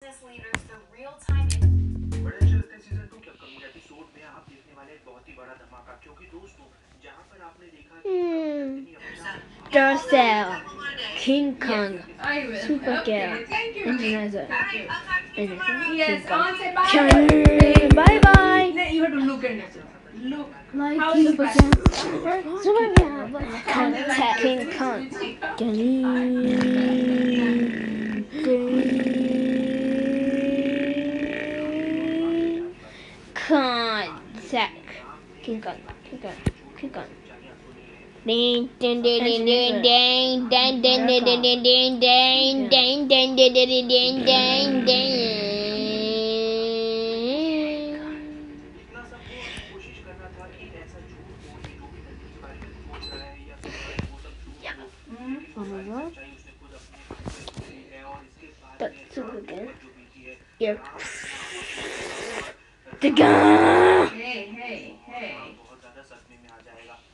बड़े अच्छे लगते हैं सीजन 2 के अपकमिंग एपिसोड में आप देखने वाले एक बहुत ही बड़ा धमाका, क्योंकि दोस्तों जहां पर आपने देखा कि एंथनी अपने आप को Duracell, King Kong, I will. Supergirl, Okay, thank you. and Nazar. Thank you. And Yes, King Kong. say bye. Bye bye. No, you have to look at it. Look. Like How King is Kong. Contact King Kong. Contact King Kong. King Kong. King Kong. Ding ding ding ding ding ding ding ding ding ding ding ding ding ding ding ding ding ding ding. निकला सब वो और कोशिश कर रहा था कि ऐसा झूठ बोल के जो भी लड़की के बारे में सोच रहा है या सोच रहा है वो सब झूठ हो, लेकिन वो सारी सच्चाई उसने खुद अपने हाथ से सुनी है। और इसके बाद में रात जो बीती है, The gun. Hey. बहुत ज्यादा सदमे में आ जाएगा।